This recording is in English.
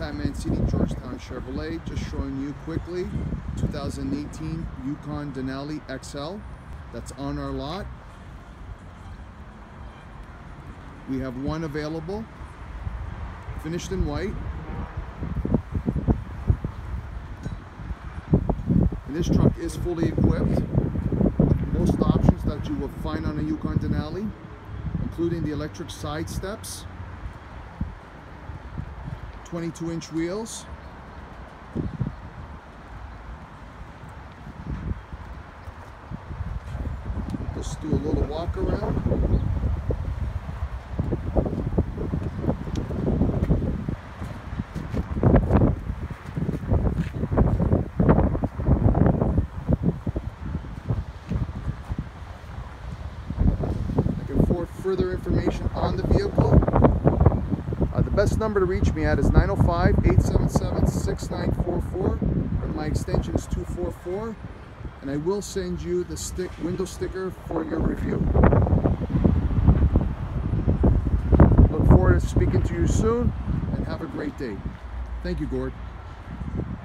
Pat Mancini, Georgetown Chevrolet, just showing you quickly 2018 Yukon Denali XL that's on our lot. We have one available, finished in white. And this truck is fully equipped with most options that you will find on a Yukon Denali, including the electric side steps, 22-inch wheels, just do a little walk around. For further information on the vehicle, the best number to reach me at is 905-877-6944, and my extension is 244, and I will send you the window sticker for your review. Look forward to speaking to you soon, and have a great day. Thank you, Gord.